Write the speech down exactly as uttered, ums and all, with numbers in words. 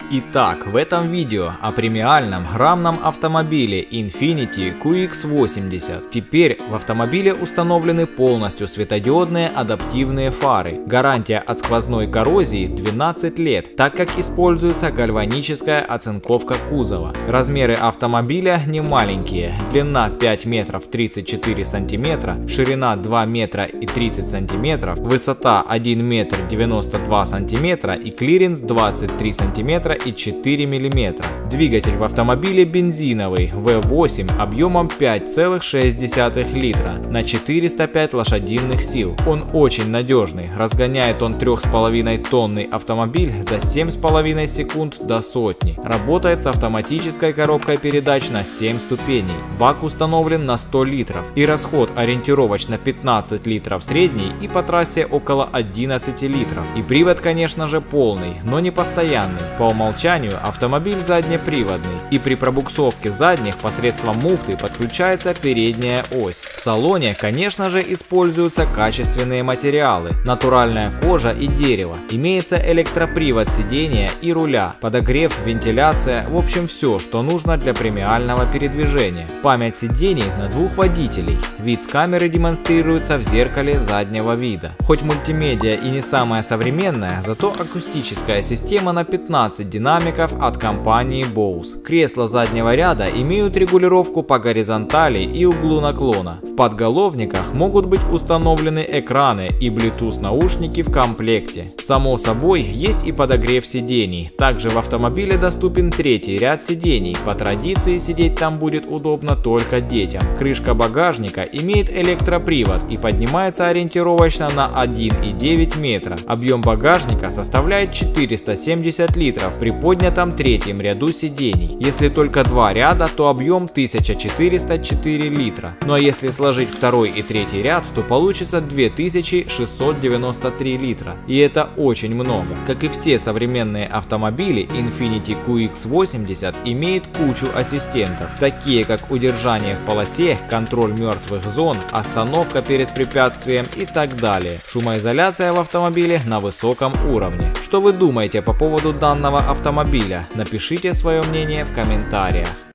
Итак, в этом видео о премиальном граммном автомобиле Infiniti кью икс восемьдесят. Теперь в автомобиле установлены полностью светодиодные адаптивные фары. Гарантия от сквозной коррозии двенадцать лет, так как используется гальваническая оцинковка кузова. Размеры автомобиля не маленькие. Длина пять метров тридцать четыре сантиметра, ширина два метра и тридцать сантиметров, высота один метр девяносто два сантиметра и клиренс двадцать три сантиметра и четыре миллиметра. Двигатель в автомобиле бензиновый вэ восемь объемом пять целых шесть десятых литра на четыреста пять лошадиных сил. Он очень надежный, разгоняет он три с половиной тонный автомобиль за семь с половиной секунд до сотни. Работает с автоматической коробкой передач на семь ступеней. Бак установлен на сто литров и расход ориентировочно пятнадцать литров средний и по трассе около одиннадцати литров. И привод, конечно же, полный, но не постоянный. По умолчанию автомобиль заднеприводный, и при пробуксовке задних посредством муфты подключается передняя ось. В салоне, конечно же, используются качественные материалы, натуральная кожа и дерево. Имеется электропривод сидения и руля, подогрев, вентиляция, в общем все, что нужно для премиального передвижения. Память сидений на двух водителей. Вид с камеры демонстрируется в зеркале заднего вида. Хоть мультимедиа и не самая современная, зато акустическая система на пятнадцать динамиков от компании Bose. Кресла заднего ряда имеют регулировку по горизонтали и углу наклона. В подголовниках могут быть установлены экраны и Bluetooth наушники в комплекте. Само собой, есть и подогрев сидений. Также в автомобиле доступен третий ряд сидений. По традиции сидеть там будет удобно только детям. Крышка багажника имеет электропривод и поднимается ориентировочно на один и девять метра. Объем багажника составляет четыреста семьдесят литров при поднятом третьем ряду сидений. Если только два ряда, то объем тысяча четыреста четыре литра. Ну а если сложить второй и третий ряд, то получится две тысячи шестьсот девяносто три литра. И это очень много. Как и все современные автомобили, Infiniti кью икс восемьдесят имеет кучу ассистентов, такие как удержание в полосе, контроль мертвых зон, остановка перед препятствием и так далее. Шумоизоляция в автомобиле на высоком уровне. Что вы думаете по поводу данного автомобиля? Напишите свое мнение в комментариях.